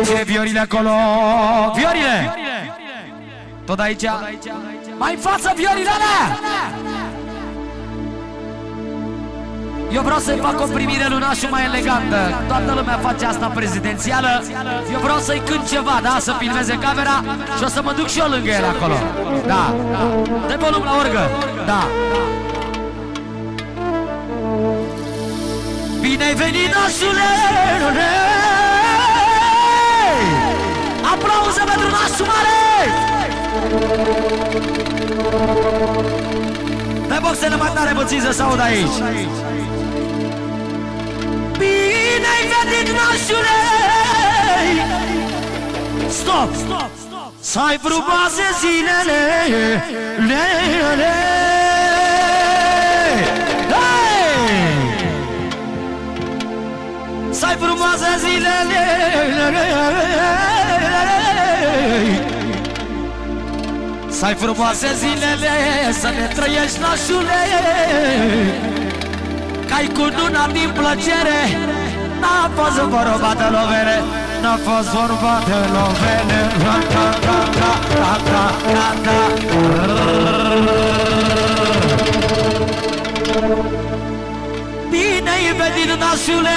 Cine viorile acolo? Viorile! Tot aici? Mai în față viorile alea! Eu vreau să-i fac o primire lunașă mai elegantă. Toată lumea face asta prezidențială. Eu vreau să-i cânt ceva, da? Să filmeze camera și o să mă duc și eu lângă el acolo. Da. Dă volum la orgă. Da. Bine ai venit, nașule! Aplauze pentru nașul mare! Dă boxele mai tare puțin să se audă aici. Bine ai venit, nașule! Stop! Să ai frumoase zilele! Să ai frumoase zilele! Să ai frumoase zilele, să ne trăiești, nașule, că-ai cununat din plăcere. N-a fost vorba de lovere, n-a fost vorba de lovere. Bine-i venit, nașule,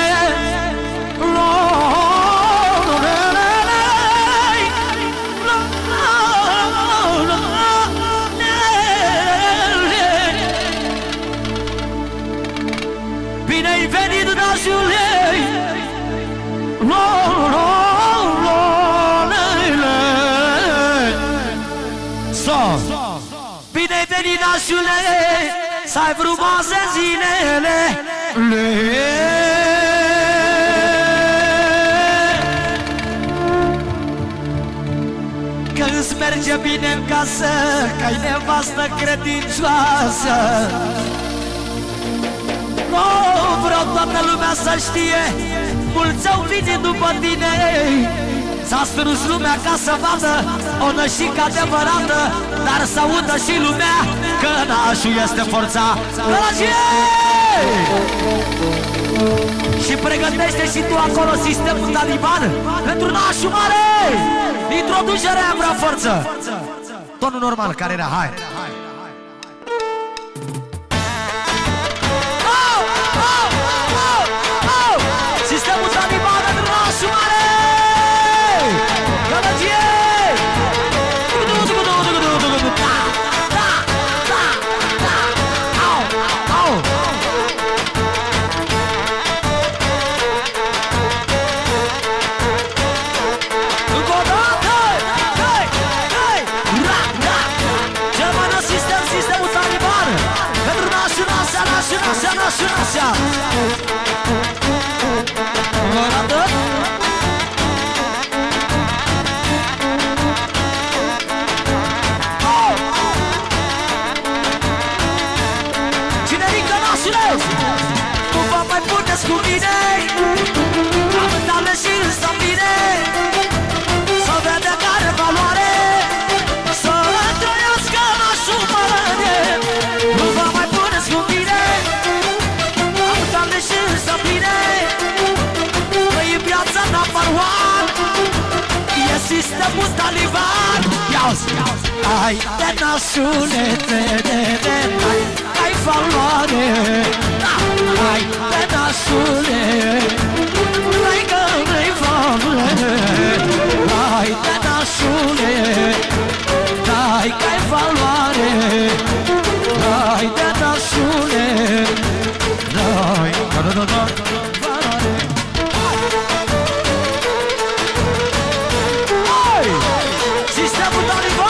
bine-ai venit, nașule! Bine-ai venit, nașule! Să ai frumoase zilele! Că îți merge bine în casă, că-ai nevastă credincioasă. Vreau toată lumea să știe, mulți au venit după tine. S-a strâns lumea ca să vadă o nășică adevărată, dar să audă și lumea că nașul este forța. Și pregătește și tu acolo sistemul taliban pentru nașul mare. Introducerea vrea forță. Tonul normal care era, hai. Sistemul taliban pentru nașul mare. Gălăgie! Sistemul taliban pentru nașul, nașa. Cine ridică nașule? Nu vă mai puneți cu mine, amândale și însă bine, să vede care valoare, să trăiască nașul mare. Nu vă mai puneți cu mine, amândale și însă bine, trăi viața number one, e sistemul taliban. Ia-uzi! Ai de nașule, ai valoare. Ai de nașule, ai că vrei valoare. Ai de nașule, ai că ai valoare. Ai de nașule, ai valoare. Sistemul taliban!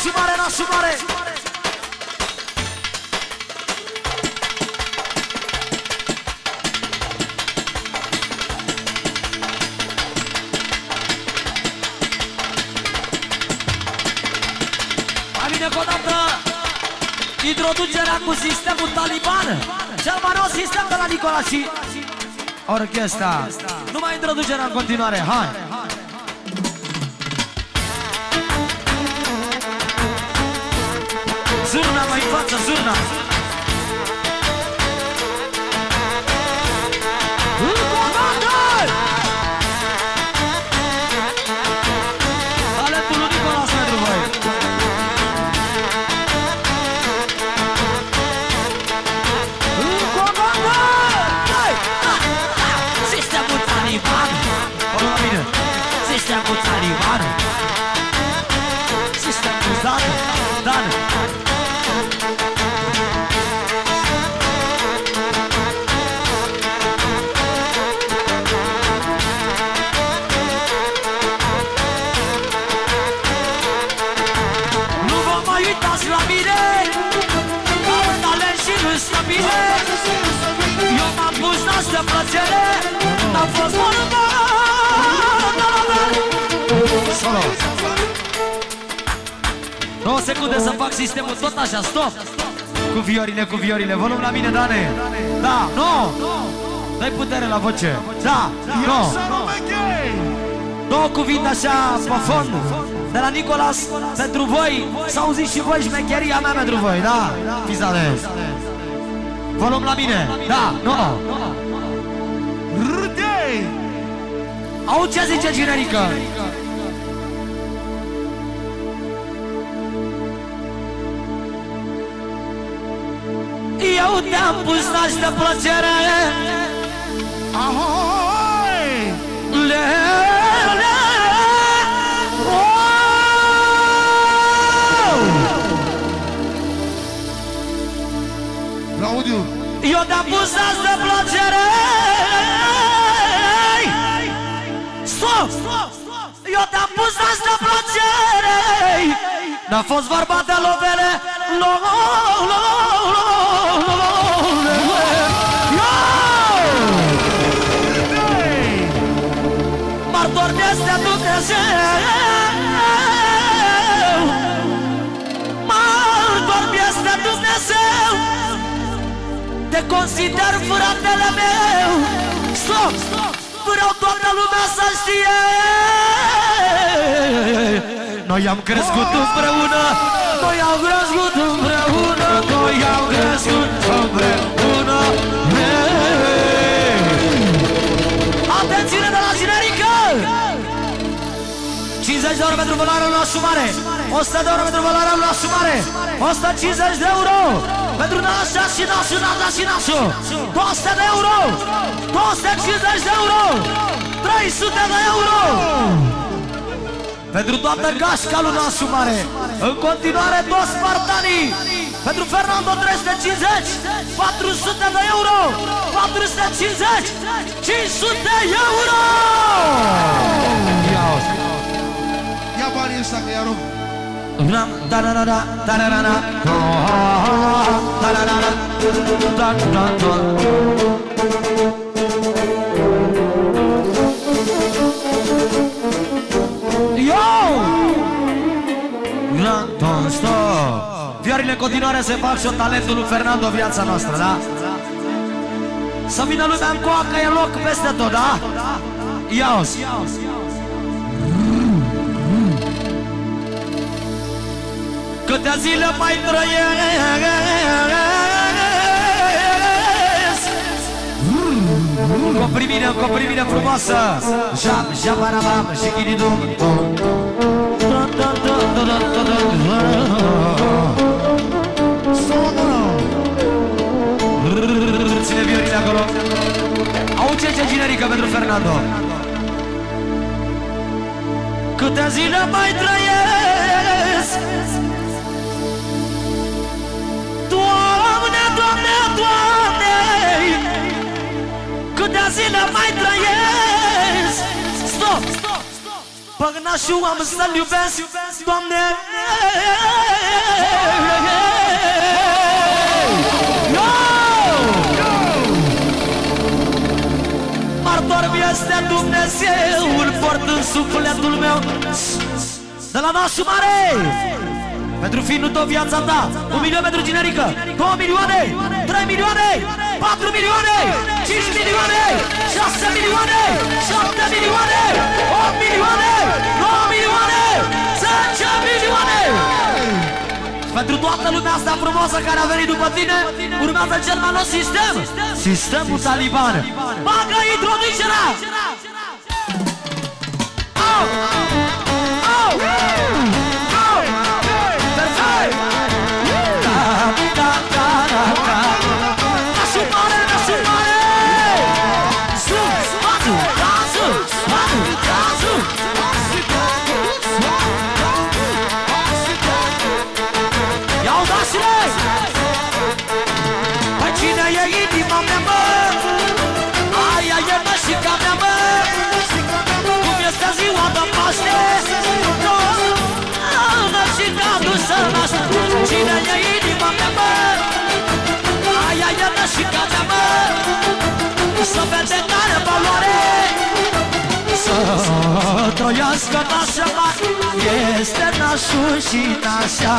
nașul mare, nașul mare. Mai bine că odată introducerea cu sistemul Taliban, cel mai nou sistem de la Nicola și orchestra. Numai introducerea în continuare, hai! Zurna mai în față, zurna! Talentul lui Nicolas pentru voi! Sistemul Taliban! O, la mine! Sistemul Taliban! Sistemul Dan! Dan! Nu vă mai uitați la mine, că am talent și nu stă bine. Eu m-am pus nas de plăcere, n-am fost vorba. Solo 9 secunde să fac sistemul tot așa, stop. Cu viorile, volum la mine, Dane. Da, no. Dai putere la voce. Da, no. Două cuvinte așa pe fond de la Nicolas pentru voi. Să auziți și voi șmecheria mea pentru voi, da? Fiți atenți. Volum la mine. Da, no. Auzi ce zice generică. Eu te-am pus naș de plăcere. Ahoi! Le, le, Claudiu! eu te-am pus naș de plăcere. Stop! Eu te-am pus naș de plăcere. N-a fost vorba de lovele. Martor este Dumnezeu. Martor este Dumnezeu. Te consider fratele meu. Stop! Vreau toată lumea să știe. Noi am crescut împreună. Noi am crescut împreună. Noi am crescut împreună. Atențiune de la generică! 50 de euro pentru valoarea la sumare, 100 de euro pentru valoarea la sumare, 150 de euro pentru nașa și nașul, nașa și nașul, 200 de euro, 250 de euro, 300 de euro pentru toată gașca lui nașul mare. În continuare toți spartanii. Pentru Fernando 350, 400 de euro, 450, 500 de euro! Ia banii ăștia că i-a rupt. Viorile în continuare se fac și-o talentul lui Fernando viața noastră, da? Să vină lumea în coa că e loc peste tot, da? Ia-o-ți! Câte zile mai trăiesc Cu primire frumoasă Jam, jabarabam și ghididum Ține viorile acolo. Auzi ce generică pentru Fernando. Câte zile mai trăiesc Doamne, Doamne, Doamne Câte zile mai trăiesc Stop! Păgnașul am să-l iubesc, Doamne. Martor mi-este Dumnezeu, îl port în sufletul meu. De la nașul mare, pentru finul tău viața ta, 1 milion pentru generică, 2 milioane, 3 milioane, 4 milioane, 5 milioane, 6 milioane, 7 milioane, 8 milioane, 9 milioane, 10 milioane. Pentru toată lumea asta frumoasă care a venit după tine, urmează cel mai nou sistem, sistemul Taliban. Bagă introducerea! Au! Au! Au! Perfect! Nașul mare, nașul mare! Sus, spatu, gazu, spatu, gazu! Iau dașile! Păi cine e inima mea, mă? Aia e nășica mea, mă! Cum este ziua de Paște? Nășica dusă nașă! Cine e inima mea, mă? Aia e nășica mea, mă! Să vede care valoare! Să trăiască nașa mare! Este nașul și nașa!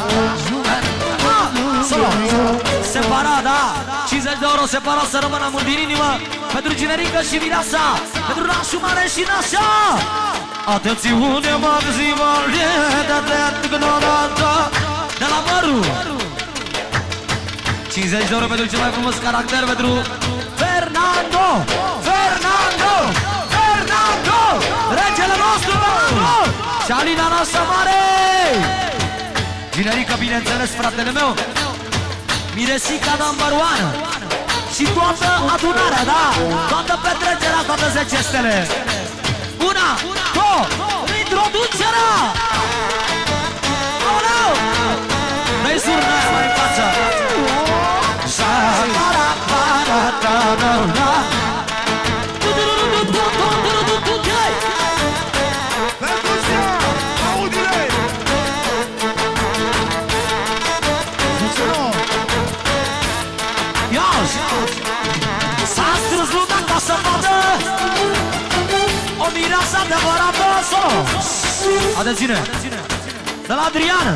Solo! Separat, da! 50 de euro separat să rămână mult din inimă pentru generică și mireasa, pentru nașul mare și nașa! Atențiune, m-am ziua de la Măru! 50 de euro pentru cel mai frumos caracter, pentru Fernando! Fernando! Fernando! Regele nostru, Fernando! Și Alina noastră mare! Generică, bineînțeles, fratele meu, Miresica number one și toată adunarea, da? Toată petrecerea, toate zecestele. Una, două, introducerea! Aoleu! Dă-i surna aia mai în față! S-a strâns lumea ca să vadă o mireasă adevărată. Solo! Atențiune! De la Adrian,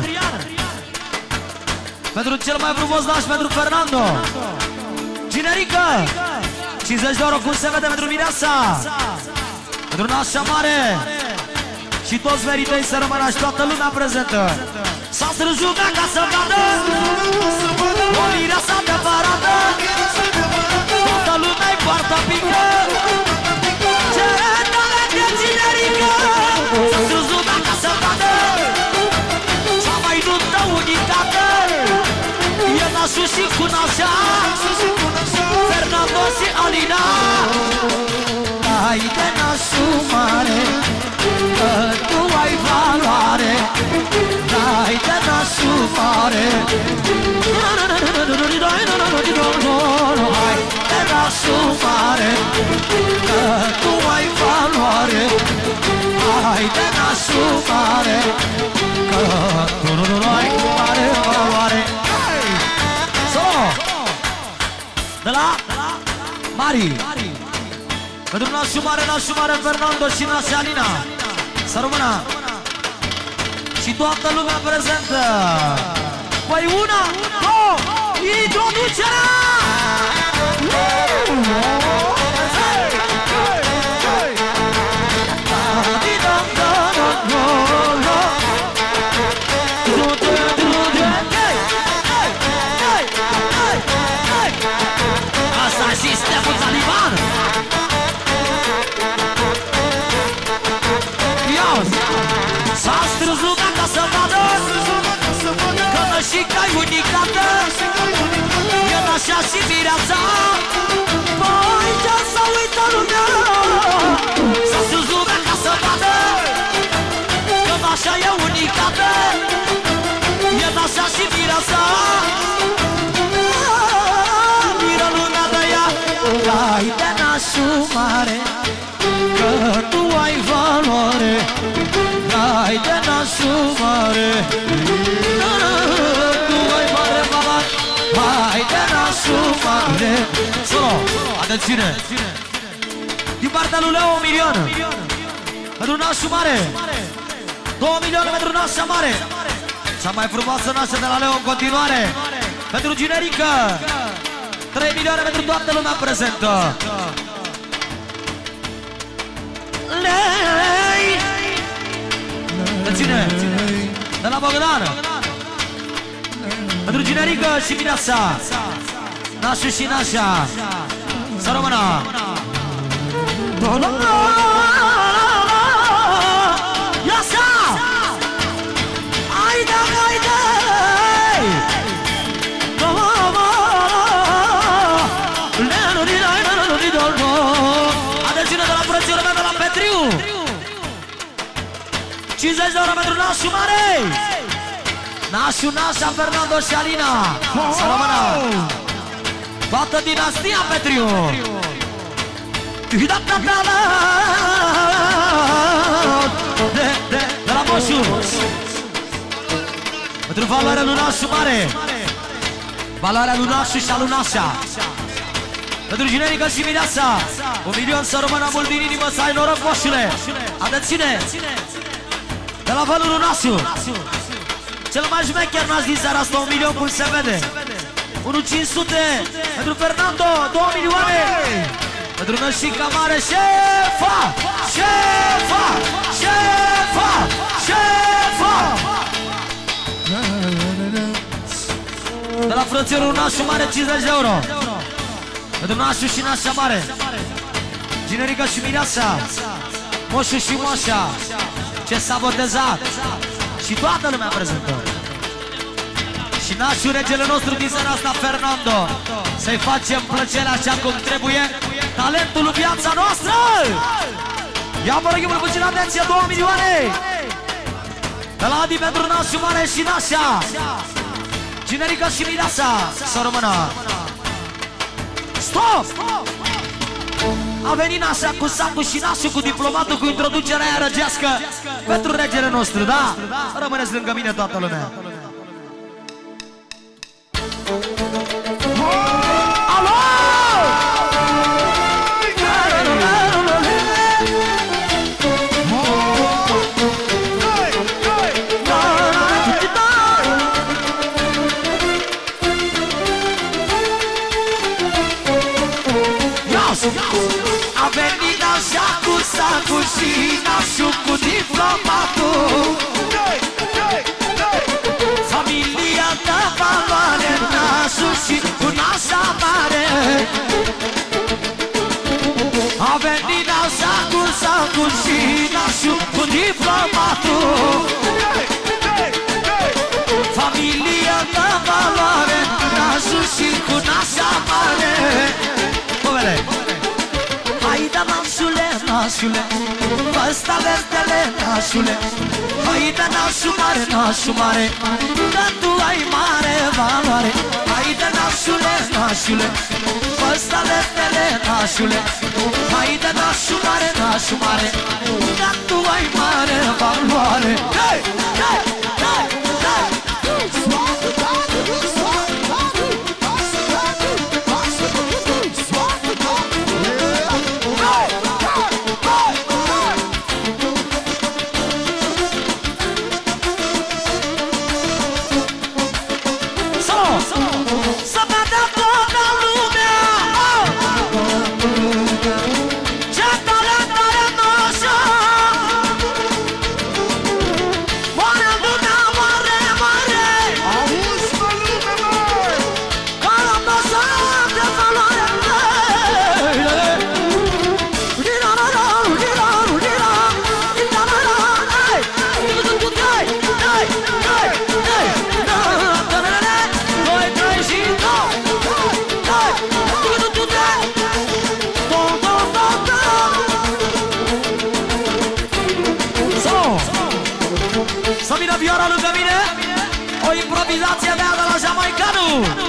pentru cel mai frumos naș, pentru Fernando. Generică, 50 de euro, cum se vede, pentru mireasa, pentru nașa mare. Și toți meritei să rămână și toată lumea prezentă. S-a strâns lumea ca să vadă o mireasă adevărată. Toată lumea-i poartă pică. Ce tare de generică! S-a strâns lumea ca să vadă cea mai nuntă unitate. E nașul și cu nașa, Fernando și Alina. Hai de nașul mare, că tu ai valoare. Hai de nașul mare, hai de nașul mare, că tu ai valoare. Hai de nașul mare, că tu nu ai valoare. Solo! De la Mari, pentru nașul mare Fernando și nașa Alina. Să rămână și toată lumea prezentă. Păi una, două, introducerea! Asta e sistemul Taliban! S-a strâns lumea ca să vadă că nășica-i unicată. E nașa și mireața, băi, nașul mare. Solo, atențiune. Din partea lui Leo, 1 milion pentru nașul mare, 2 milioane pentru nașa mare. Cea mai frumoasă nașă de la Leo în continuare. Pentru Ginerică 3 milioane pentru toată lumea prezentă. Lei ține de la Bogdan pentru Ginerică și Mireasa, nașul și nașa. Să rămână. Iasa! Haide, haide! Atențiune de la frățiorul meu de la Petriu! 50 de euro pentru nașul mare! Nașul, nașa, Fernando și Alina! Să rămână! Toată dinastia Petriu! De la Moșu! Pentru valoarea lui nașul mare, valoarea lui nașul și a lui nașa. Pentru Ginerică și Mireasa, 1 milion să rămână mult din inimă, să ai noroc, moșule. Atențiune! De la valul lui nașul, cel mai șmecher n-aș din seara asta, 1 milion cum se vede. 1.500 pentru Fernando, 2 milioane. Pentru Nășica mare, șefa! Șefa! Șefa! Șefa! De la frățiorul nașul mare, 50 de euro. Pentru nașul și nașa mare, Ginerică și Mireasa, moșul și moșa, ce s-a botezat și toată lumea prezentă. Și nașul, regele nostru din seara asta, Fernando. Să-i facem plăcerea așa cum trebuie, talentul lui viața noastră. Ia vă rog, puțin atenție, 2 milioane de la Adi pentru nașul mare și nașa, Ginerică și Mireasa. Să rămână. Stop! A venit nașa cu sacul și nașul cu diplomatul, cu introducerea aia răgească pentru regele nostru, da? Rămâneți lângă mine toată lumea. Alo! A venit nașa cu sacul și nașul cu diplomatul. Familia de valoare, nașul și cu nașa mare. A venit nașa cu sacul și nașul cu diplomatul. Familia de valoare, nașul și cu nașa mare. Povele! Haide, nașule, nașule, ăsta vertele, nașule. Haide, nașul mare, nașul mare, că tu ai mare valoare. Haide, nașule, nașule, ăsta vertele, nașule. Haide, nașul mare, nașul mare, că tu ai mare valoare. Hey, hey, hey, hey. Să vină vioara lângă mine, o improvizație mea de la Jamaicanu.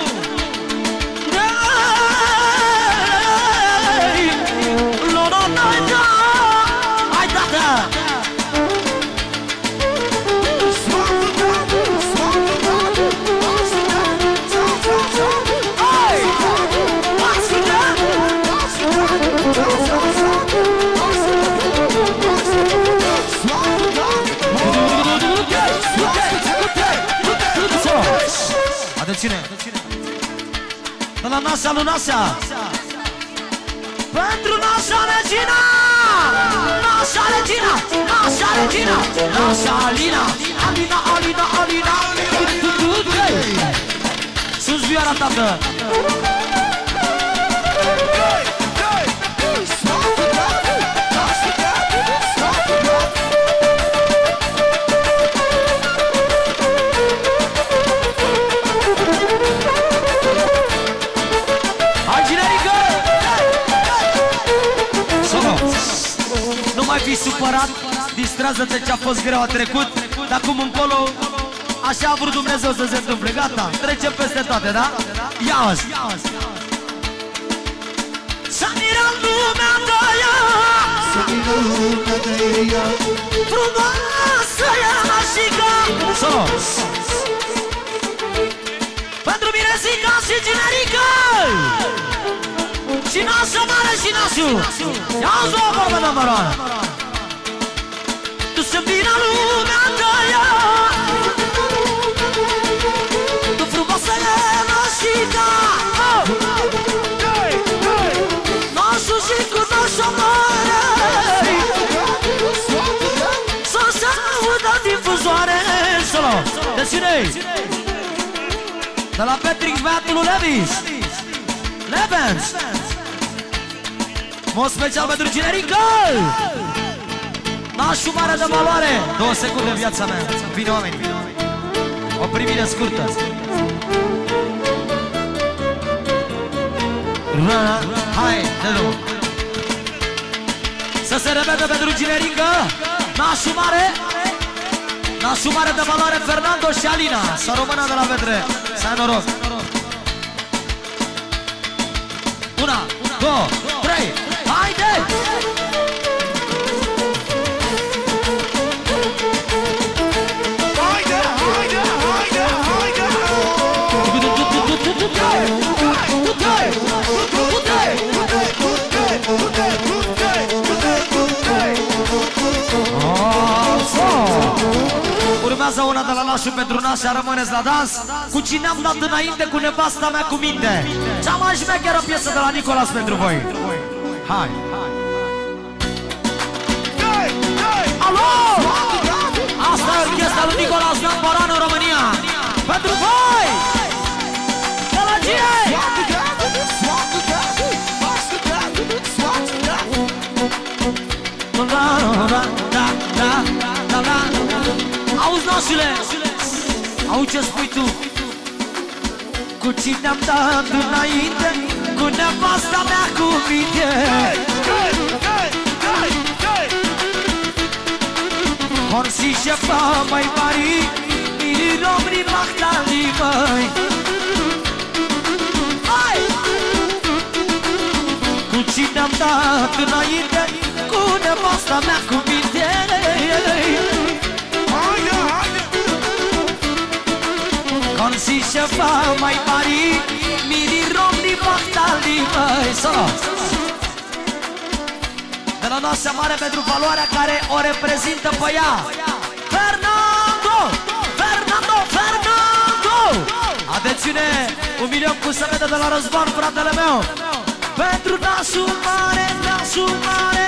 Hai, tată! Hai! De la Nasa lui Nasa. Pentru Nasa Regina. Nasa Regina. Nasa Regina. Nasa Alina. Alina, Alina, Alina. Sus vioara, tată. Fi supărat, distrează-te ce-a fost greu, a trecut. De acum încolo, așa a vrut Dumnezeu să se întâmple. Gata, trecem peste toate, da? Ia-o-ți! S-a mirat lumea de ea, frumoasă e mașica. Solo! Pentru Mirezica și Generica și nasul mare și nasul. Ia-ți o vorbă număroană. Tu să vină lumea de ea, tu frumoasă e mașica. Nasul și cu nasul mare, să se audă difuzoare. Solo! Deține-i! De la Patrick Beatul Levis Levens. Mod special pentru Generica. Nașul mare de valoare. 2 secunde în viața mea. Vine oameni. O primire scurtă. Hai, de nou. Să se repete pentru Generica. Nașul mare. Nașul mare de valoare Fernando și Alina. Să rămână de la Petre. Să ai noroc. 1, 2, 3, haide! Haide, haide, haide, haide! Urmează una de la Nașu pentru Nașa, rămâneți la dans. Cu cine am dat înainte, cu nevasta mea cu minte. Cea mai șmecheră piesă de la Nicolas pentru voi. Hai! Alo! Asta e orchestra lui Nicolas Namporan în România. Pentru voi! Gălăgie! Auzi, nașule, auzi ce spui tu. Cu cine am dat înainte, cu nevasta mea cu minte. Corsi șefa mai mari, miri romri mahtali mai. Cu cine am dat înainte, cu nevasta mea cu minte. Corsi șefa mai mari, miri romri mahtali mai. Solo! De la noastră mare pentru valoarea care o reprezintă pe ea. Fernando! Fernando! Fernando! Atențiune! 1 milion cu sămete de la Răzvan, fratele meu. Pentru nasul mare, nasul mare.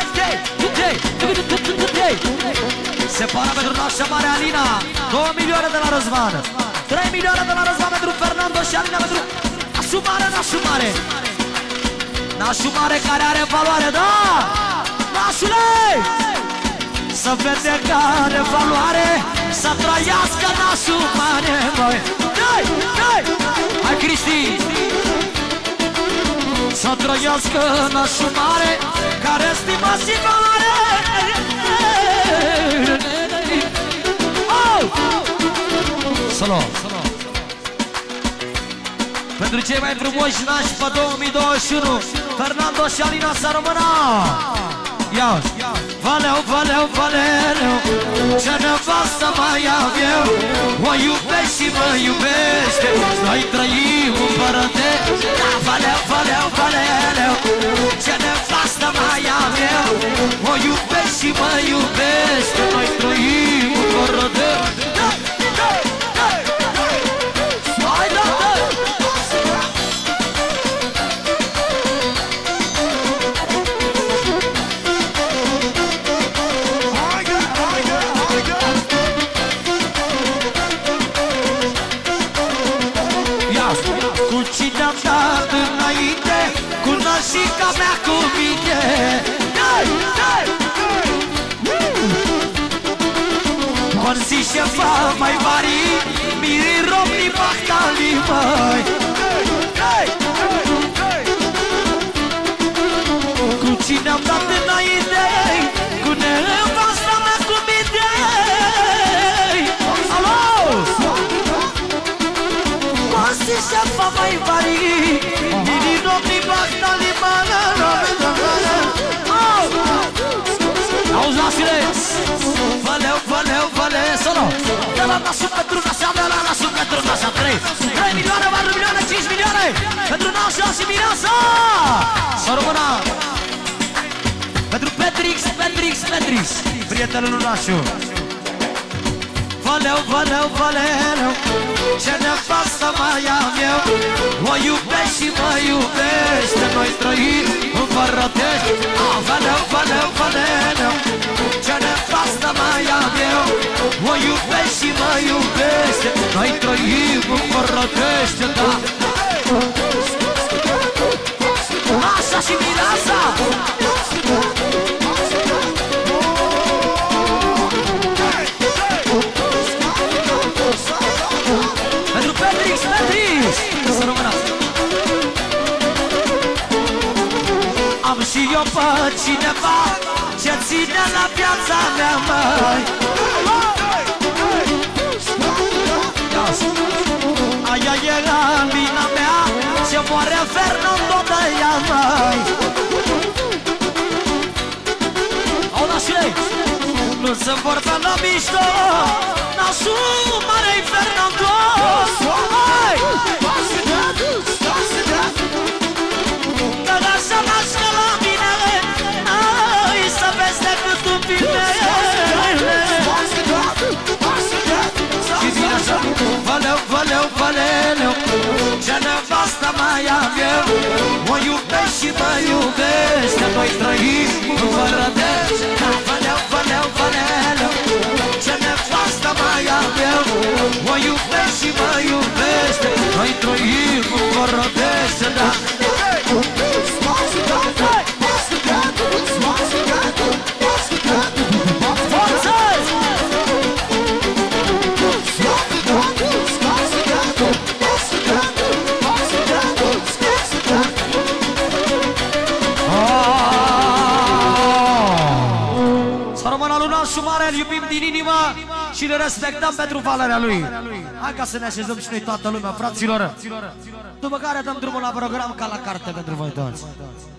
Separa pentru nasul mare Alina. 2 milioane de la Răzvan. 3 milioane de la Răzvan pentru Fernando și Alina pentru nasul mare, nasul mare. Nasul mare care are valoare, da! Nașule! Să vede care valoare, să trăiască nașul mare, băi! Dai, dai! Hai, Cristi! Să trăiască nașul mare, care stima și valoare! Oh! Solo! Pentru cei mai frumoși nași pe 2021, Fernando și Alina să rămână! Ia, valeu, valeu, valeu, ce nevastă mai am eu, o iubesc și mă iubește, noi trăim împărăte. Da, valeu, valeu, valeu, ce nevastă mai am eu, o iubesc și mă iubește, noi trăim împărăte. Hai, da, da! cine am dat înainte, cu nașica mea cu mine. Consi șefa mai mari, miri romni mahtali mai. Cu cine am dat înainte, cu nevasta mea cu mine. Alo! Consi șefa mai mari, miri romni mahtali mai. Auzi la silenț! Valeu, solo! De la nasul pentru nașa, de la nasul pentru nașa 3 milioane, 4 milioane, 5 milioane pentru nașa și mireasa! Să rămână! Pentru Petrix, prietenul lui nașu. Valeu, ce nevastă mai am eu, o iubești și mă iubește, noi trăim în Vărătești. Valeu, ce nevastă mai am eu, o iubești și mă iubește, noi trăim în Vărătești, da. Așa și mireasa. Pentru Petrix, să rămână. Am și eu pe cineva ce ține la viața mea, mai. Aia e Alina mea, ce moare Fernando de ea, mai. Au nașule, nu se vorbe la mișto, nașul mare-i Fernando. Că lasă nașcă la mine, ai să vezi decât un bine. Și vine așa, valeu, ce nevastă mai am eu, o iubești și mă iubește, noi trăim în Vărătești. Valeu, ce nevastă mai am eu, o iubești și mă iubește, noi trăim în Vărătești, da. Îl iubim din inimă și le respectăm pentru valoarea lui. Hai ca să ne așezăm și noi toată lumea, fraților. După care dăm drumul la program ca la carte pentru voi toți.